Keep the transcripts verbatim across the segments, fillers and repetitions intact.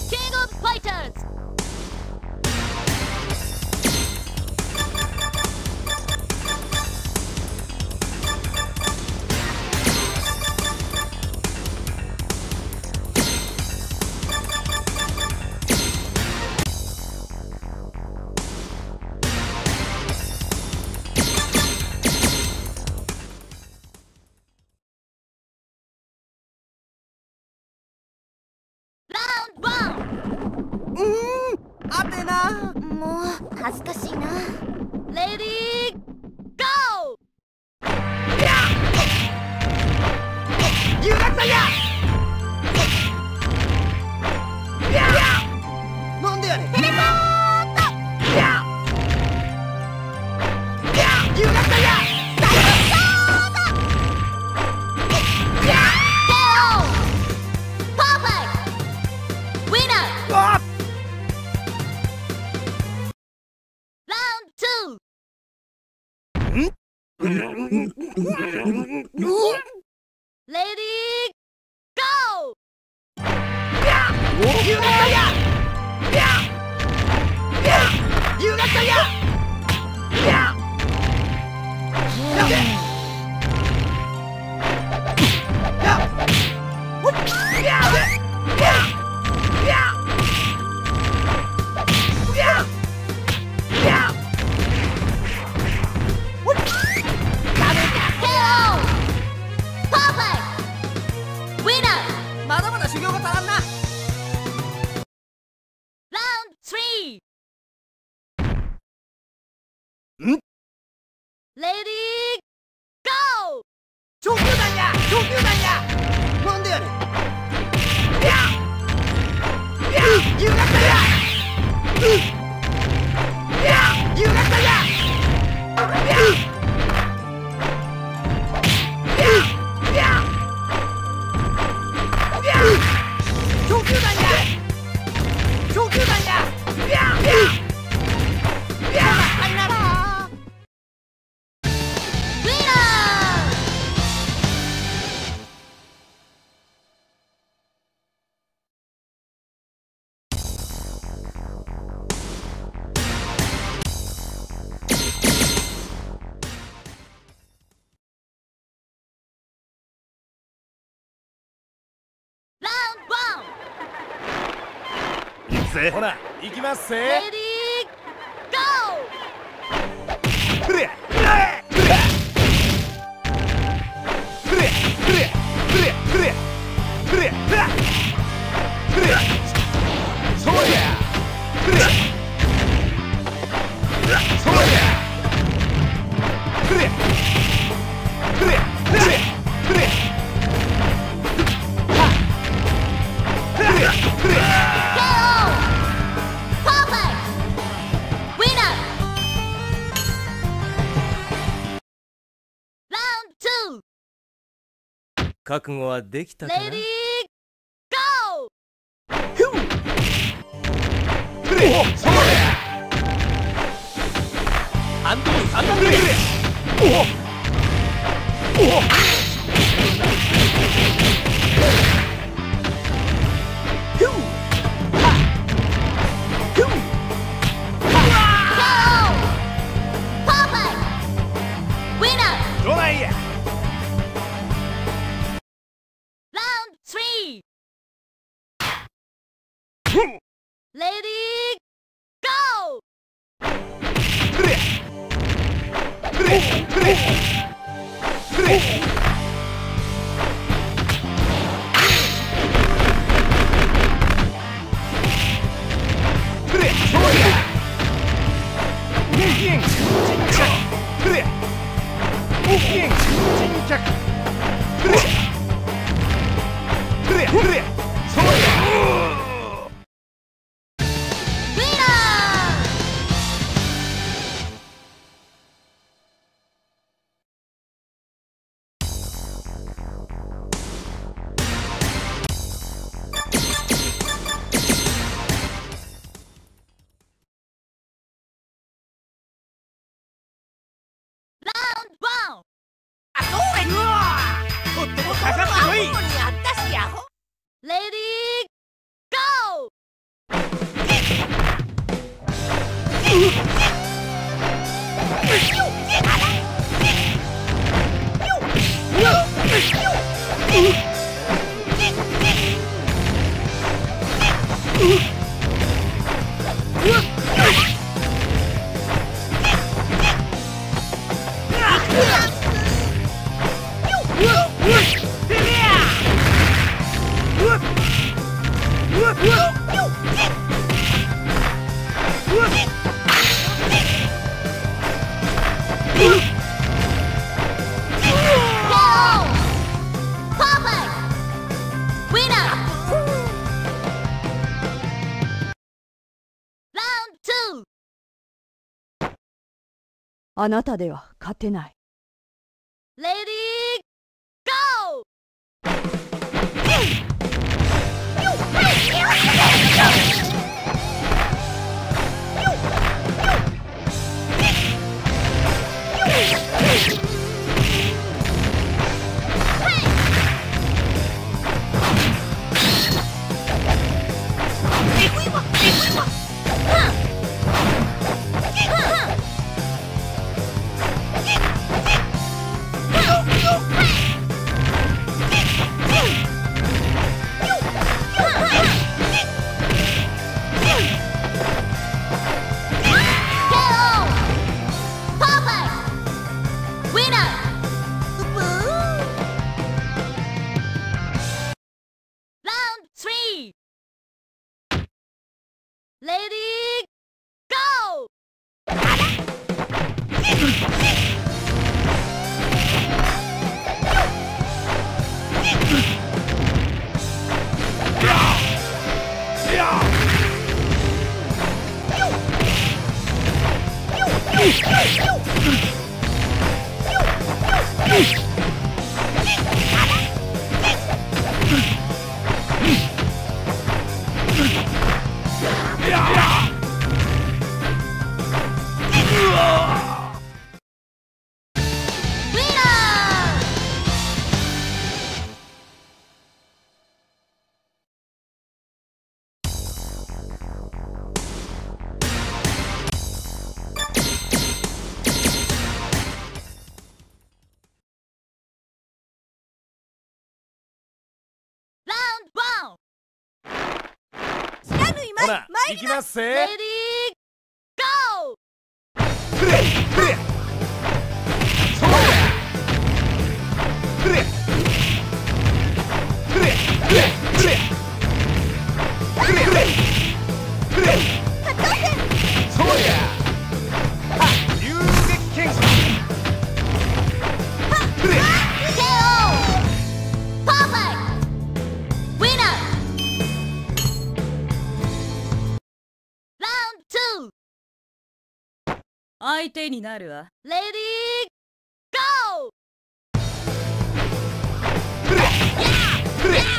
King of Fighters! Round one! うーん、あてな。 もう恥ずかしいな。 Lady, go! 留学祭や。なんでやねん。 テレポート。 留学祭や。 Lady, go! 留学祭や。留学祭や。まだまだ修行が足らんな。 Round three! ん Lady, go! 長球団や。長球団や。なんでやねん。留学祭や。留学祭や。長球団や。長球団や。さよなら。 Winner! せほな行きますせ。 Lady, go! ふれふれふれふれふれふれふれふれふれふれそうやふれそうやふれふれふれふれふれふれ 覚悟はできたかな。 Lady, go! ふれそうやハンドルハンドルおおおどないや。 Round three! Lady, go! ふれふれふれふれふれそうや人間沈着ふれ人間沈着ふれふれふれそうや Round one! あ、そうれ。うわ。とってもかかってこい。 Lady, go! あなたでは勝てない。 レディーゴー。Lady, go! Round one. ほら、行きますぜ。 Lady, go! くれくれそうだくれくれくれくれくれくれくれそうだはっ遊撃剣くれケーオー! Perfect! Winner! Round two. 相手になるわ。 Lady, go! くれくれ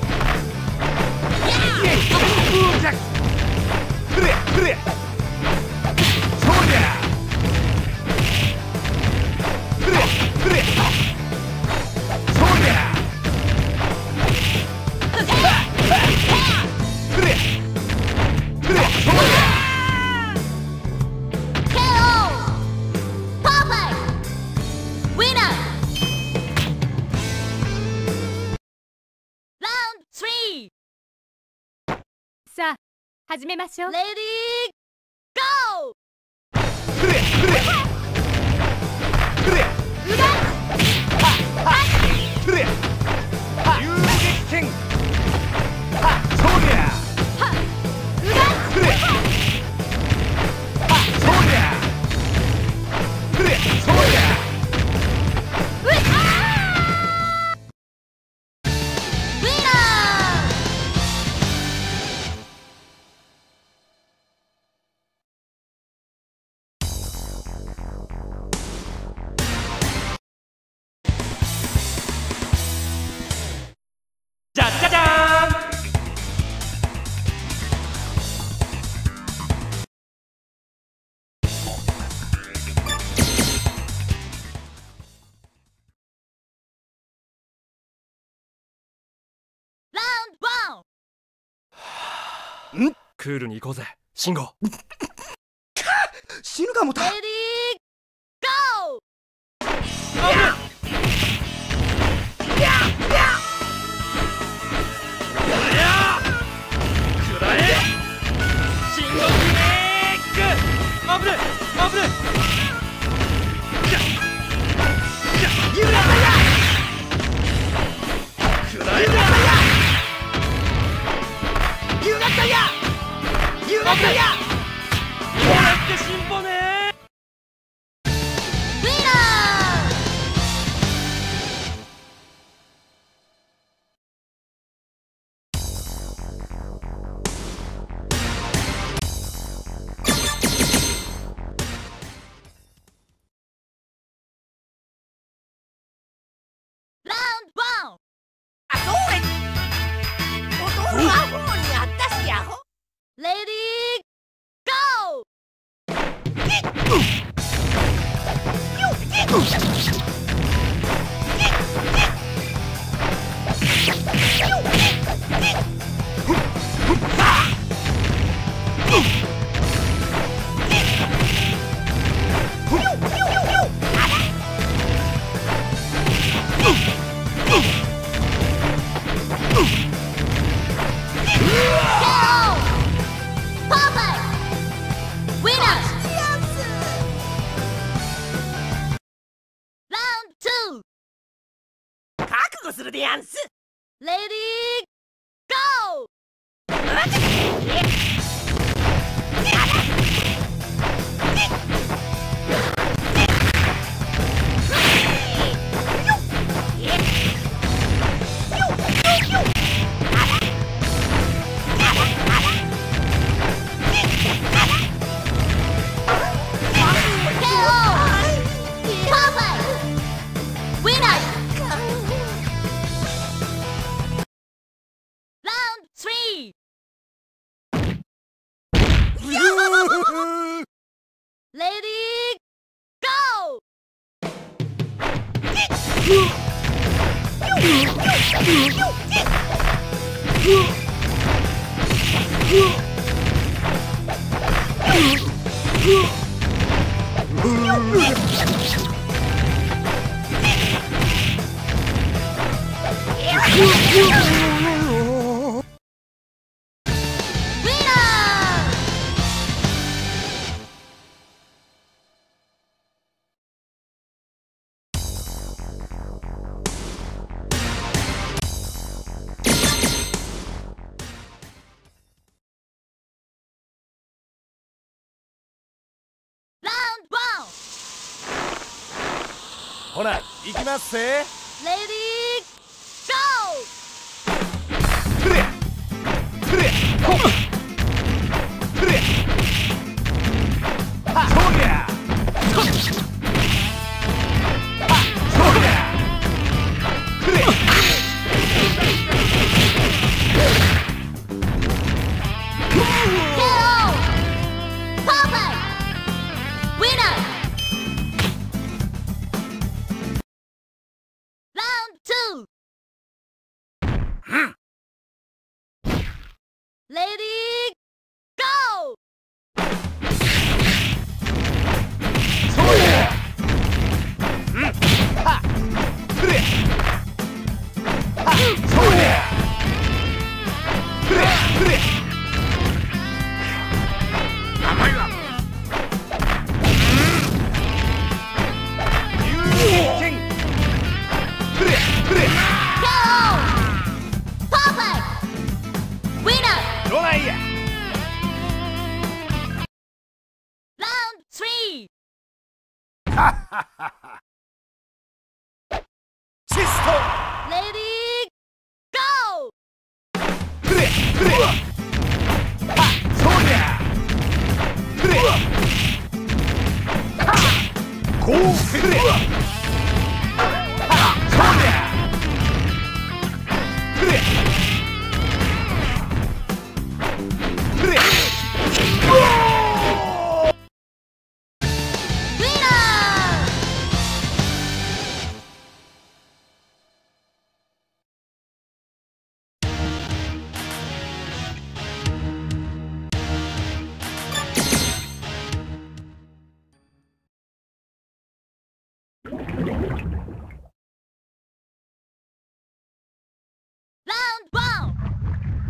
くれくれそうだくれくれそうだくれくれそうだケーオー! Perfect! Winner! Round three. さあ、始めましょう。 Lady, go! くれくれくれくれ遊撃剣そうだくれそうだくれそうだ Winner! じゃじゃじゃーん Round one. んクールに行こうぜ慎吾死ぬかもた。 レディーゴー。レディーゴするでやんす。 レディーゴレディほな行きますぜ。 レディーゴー。 くれくれほっくれはそりゃほっはそりゃくれレディーゴー。 そうやうんはくれはそうやくれくれ甘いわ龍剣くれくれどないやラウンドスリー。 はっはっはチストレディーゴー。 くれくれはそうりゃくれはこうくれはそうりゃくれ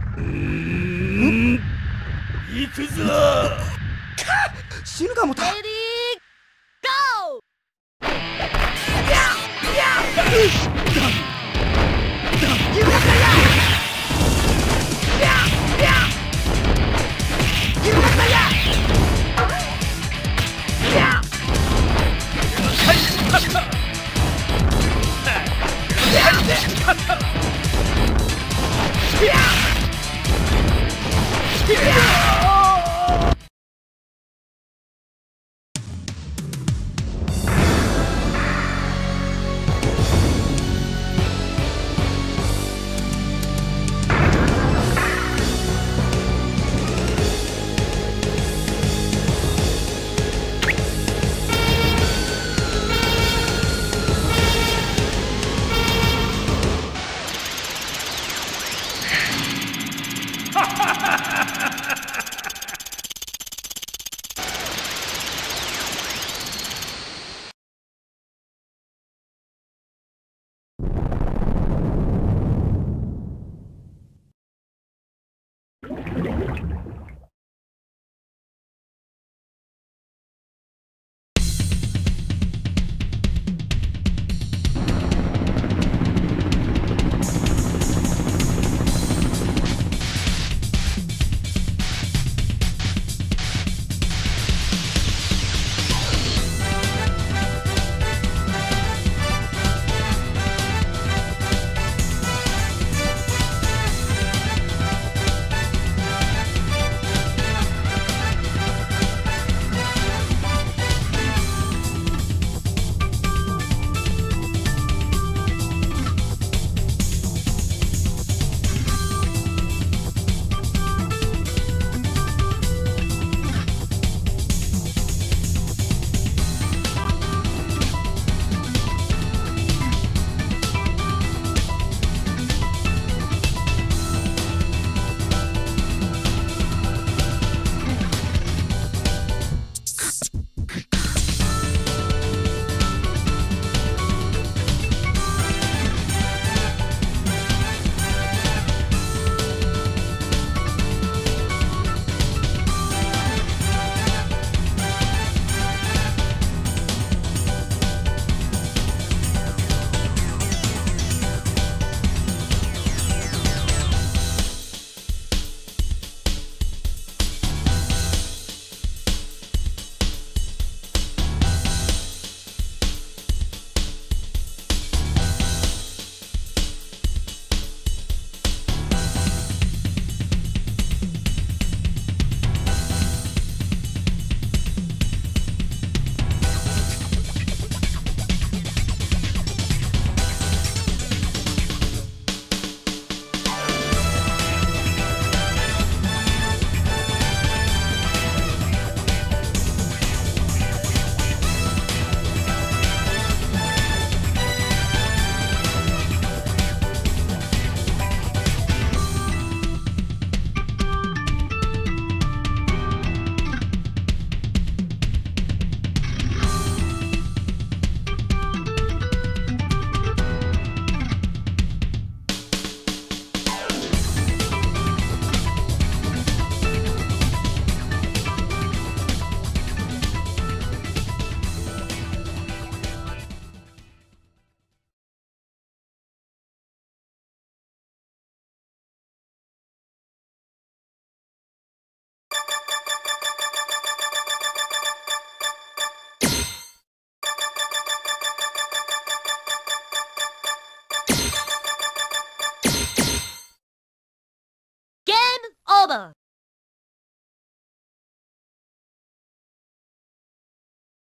行くぞ。 死ぬかもた。 レディーゴー。 Game over.